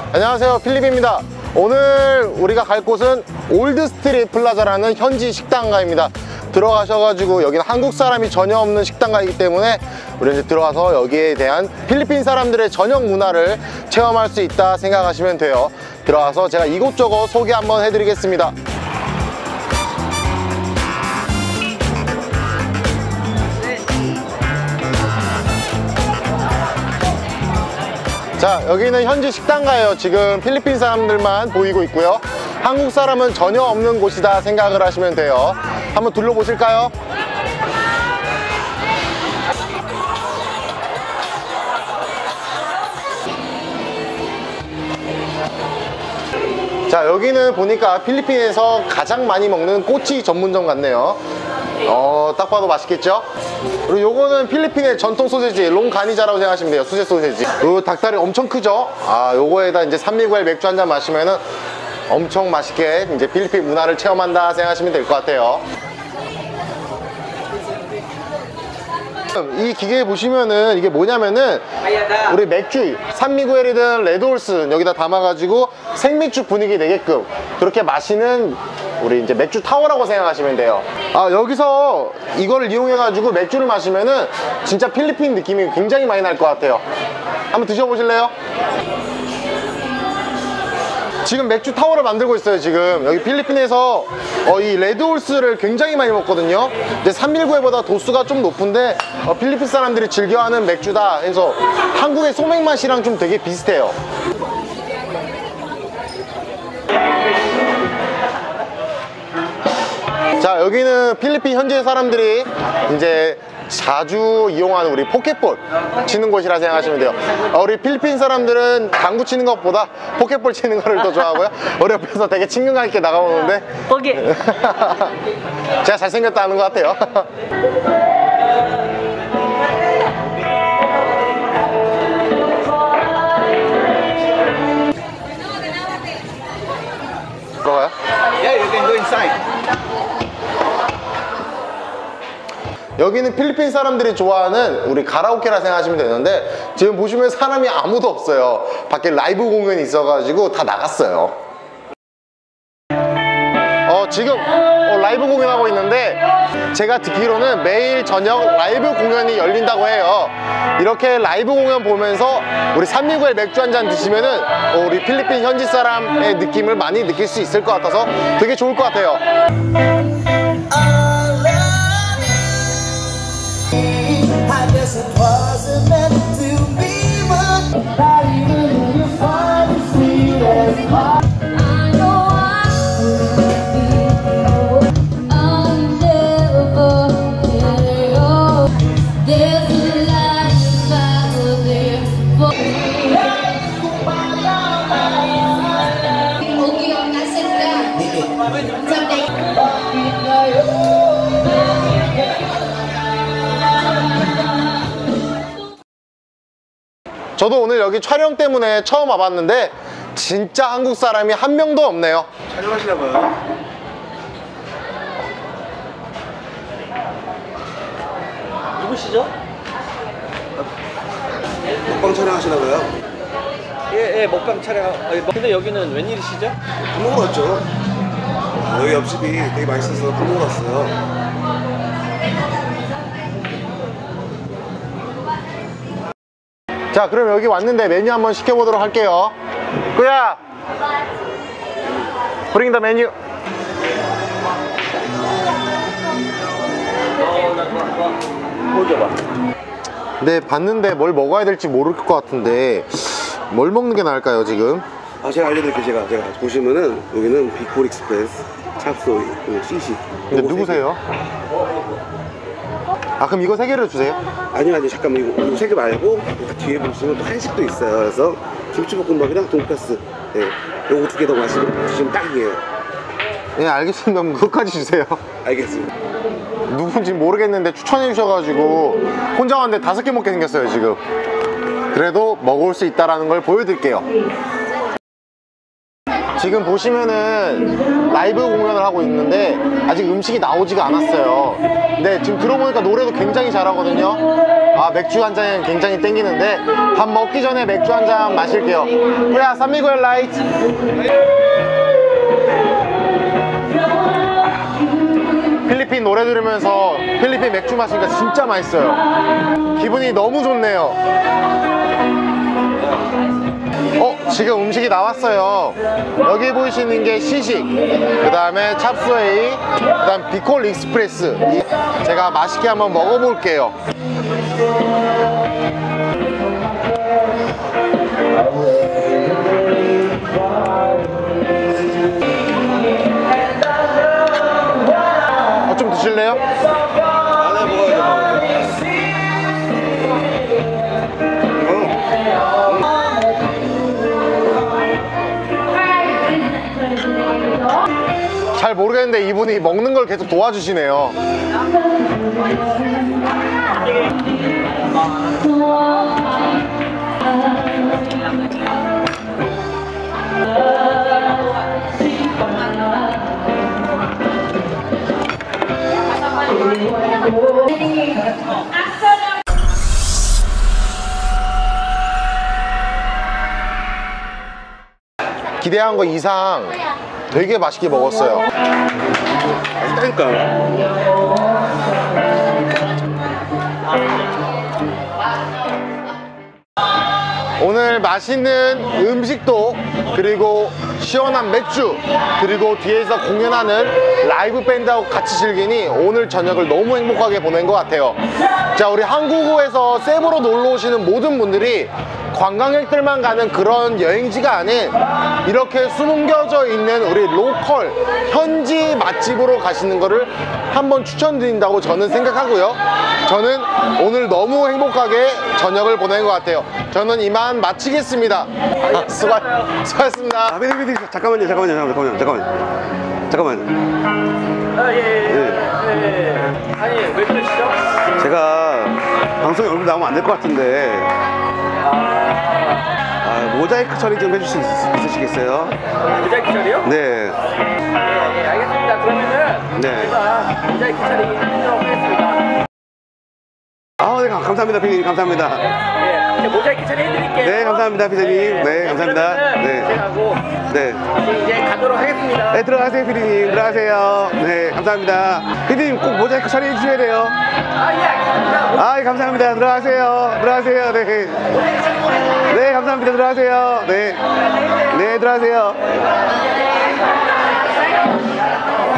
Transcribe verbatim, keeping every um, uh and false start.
안녕하세요, 필립입니다. 오늘 우리가 갈 곳은 올드스트릿 플라자라는 현지 식당가입니다. 들어가셔가지고 여기는 한국 사람이 전혀 없는 식당가이기 때문에 우리 이제 들어가서 여기에 대한 필리핀 사람들의 저녁 문화를 체험할 수 있다 생각하시면 돼요. 들어가서 제가 이곳저곳 소개 한번 해드리겠습니다. 자, 여기는 현지 식당가예요. 지금 필리핀 사람들만 보이고 있고요. 한국 사람은 전혀 없는 곳이다 생각을 하시면 돼요. 한번 둘러보실까요? 자, 여기는 보니까 필리핀에서 가장 많이 먹는 꼬치 전문점 같네요. 어, 딱 봐도 맛있겠죠? 그리고 요거는 필리핀의 전통 소세지 롱가니자라고 생각하시면 돼요. 수제 소세지. 요 닭다리 엄청 크죠? 아, 요거에다 이제 삼미구엘 맥주 한잔 마시면은 엄청 맛있게 이제 필리핀 문화를 체험한다 생각하시면 될 것 같아요. 이 기계 보시면은 이게 뭐냐면은 우리 맥주 산미구엘이든 레드홀스 여기다 담아가지고 생맥주 분위기 내게끔 그렇게 마시는 우리 이제 맥주 타워라고 생각하시면 돼요. 아, 여기서 이거를 이용해가지고 맥주를 마시면은 진짜 필리핀 느낌이 굉장히 많이 날 것 같아요. 한번 드셔보실래요? 지금 맥주 타워를 만들고 있어요. 지금 여기 필리핀에서 어, 이 레드홀스를 굉장히 많이 먹거든요. 이제 삼백구십구보다 도수가 좀 높은데 어, 필리핀 사람들이 즐겨하는 맥주다 해서 한국의 소맥 맛이랑 좀 되게 비슷해요. 자, 여기는 필리핀 현지 사람들이 이제 자주 이용하는 우리 포켓볼 치는 곳이라 생각하시면 돼요. 어, 우리 필리핀 사람들은 당구 치는 것보다 포켓볼 치는 거를 더 좋아하고요. 우리 옆에서 되게 친근감 있게 나가오는데 포켓 제가 잘생겼다는 것 같아요. 들어가요? Yeah, you can go inside. 여기는 필리핀 사람들이 좋아하는 우리 가라오케라 생각하시면 되는데 지금 보시면 사람이 아무도 없어요. 밖에 라이브 공연이 있어가지고 다 나갔어요. 어, 지금 어, 라이브 공연하고 있는데 제가 듣기로는 매일 저녁 라이브 공연이 열린다고 해요. 이렇게 라이브 공연 보면서 우리 삼백구십구 맥주 한잔 드시면은 어, 우리 필리핀 현지 사람의 느낌을 많이 느낄 수 있을 것 같아서 되게 좋을 것 같아요. I guess it wasn't meant to be, but not even when you find the sweetest part. I know I will be, I'll never get old. There's a life out there for me. Okay, I'm not sitting down. Someday. 저도 오늘 여기 촬영 때문에 처음 와봤는데 진짜 한국 사람이 한 명도 없네요. 촬영하시나봐요. 누구시죠? 먹방 촬영하시나봐요. 예, 예, 먹방 촬영. 아니, 뭐, 근데 여기는 웬일이시죠? 밥 먹으러 왔죠. 여기 옆집이 되게 맛있어서 밥 먹으러 왔어요. 자, 그럼 여기 왔는데 메뉴 한번 시켜보도록 할게요. 꾸야, bring the menu. 보여줘봐. 네, 봤는데 뭘 먹어야 될지 모를 것 같은데 뭘 먹는 게 나을까요 지금? 아, 제가 알려드릴게요. 제가 제가 보시면은 여기는 빅볼 익스프레스, 찹소이, 그리고 씨씨. 근데 누구세요? 아, 그럼 이거 세 개를 주세요. 아니요, 아니요, 잠깐만. 이거, 이거 세 개 말고 뒤에 보시면 또 한식도 있어요. 그래서 김치볶음밥이랑 돈가스, 네, 요거 두 개 더 마시면 드시면 딱이에요. 네, 알겠습니다. 그럼 그것까지 주세요. 알겠습니다. 누군지 모르겠는데 추천해 주셔가지고 혼자 왔는데 다섯 개 먹게 생겼어요 지금. 그래도 먹을 수 있다는 걸 보여드릴게요. 지금 보시면은 라이브 공연을 하고 있는데 아직 음식이 나오지가 않았어요. 근데 지금 들어보니까 노래도 굉장히 잘하거든요. 아, 맥주 한 잔 굉장히 땡기는데 밥 먹기 전에 맥주 한 잔 마실게요. 후야 산미구엘 라이트. 필리핀 노래 들으면서 필리핀 맥주 마시니까 진짜 맛있어요. 기분이 너무 좋네요. 어, 지금 음식이 나왔어요. 여기 보이시는 게 시식, 그 다음에 찹스웨이, 그 다음 비콜 익스프레스. 제가 맛있게 한번 먹어볼게요. 어, 좀 드실래요? 안에 먹어야 돼. 잘 모르겠는데 이분이 먹는 걸 계속 도와주시네요. 기대한 거 이상 되게 맛있게 먹었어요. 맛있다니까. 오늘 맛있는 음식도 그리고 시원한 맥주 그리고 뒤에서 공연하는 라이브 밴드하고 같이 즐기니 오늘 저녁을 너무 행복하게 보낸 것 같아요. 자, 우리 한국에서 세부로 놀러 오시는 모든 분들이 관광객들만 가는 그런 여행지가 아닌 이렇게 숨겨져 있는 우리 로컬 현지 맛집으로 가시는 거를 한번 추천드린다고 저는 생각하고요. 저는 오늘 너무 행복하게 저녁을 보낸 것 같아요. 저는 이만 마치겠습니다. 아, 수고, 수고하셨습니다. 아, 피디, 피디, 잠깐만요, 잠깐만요, 잠깐만요, 잠깐만요. 잠깐만요. 아, 예, 예. 예. 예. 아니, 왜 그러시죠? 제가 방송에 얼굴 나오면 안 될 것 같은데. 아, 모자이크 처리 좀 해줄 수 있, 있으시겠어요? 모자이크 처리요? 네. 예, 예, 알겠습니다. 그러면은 네. 제가 모자이크 처리 해드리도록 하겠습니다. 아, 네, 감사합니다, 피디님, 감사합니다. 예, 제가 모자이크 처리 해드릴게요. 네, 감사합니다, 피디님. 네, 감사합니다. 그러면은 네. 제가 하고 네. 이제 가도록 하겠습니다. 네, 들어가세요, 피디님. 들어가세요. 네, 감사합니다. 피디님, 꼭 모자이크 처리해 주셔야 돼요. 아, 예, 알겠습니다. 아, 감사합니다. 들어가세요. 들어가세요. 네. 네, 감사합니다. 들어가세요. 네. 네, 들어가세요.